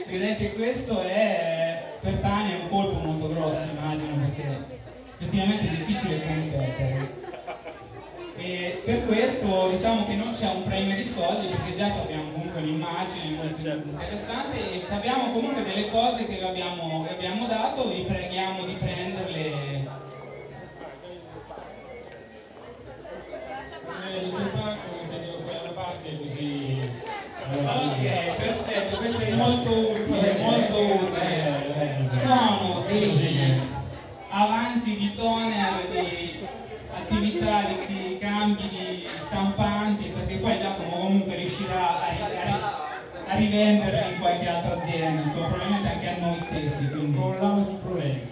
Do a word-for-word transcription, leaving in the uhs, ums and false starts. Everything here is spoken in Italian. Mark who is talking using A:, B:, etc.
A: direi che questo è per Tania un colpo molto grosso, immagino, perché effettivamente è difficile competere. E per questo diciamo che non c'è un premio di soldi, perché già abbiamo comunque un'immagine molto interessante e abbiamo comunque delle cose che vi abbiamo, vi abbiamo dato, vi preghiamo di prenderle. Ok, perfetto, questo è molto utile, molto utile. Sono degli avanzi di toner, di attività, di, di cambi di stampanti, perché poi Giacomo comunque riuscirà a, a, a rivenderli in qualche altra azienda, insomma, probabilmente anche a noi stessi. Quindi.
B: Con l'auto problemi.